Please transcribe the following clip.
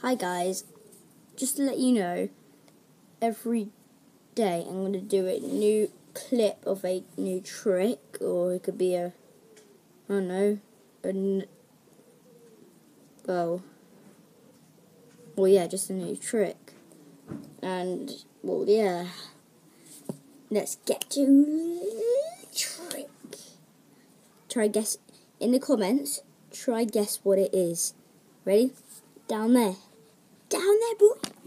Hi guys, just to let you know, every day I'm going to do a new clip of a new trick, or it could be I don't know, just a new trick. And, let's get to the trick. Try guess, in the comments, try guess what it is. Ready? Down there, boy.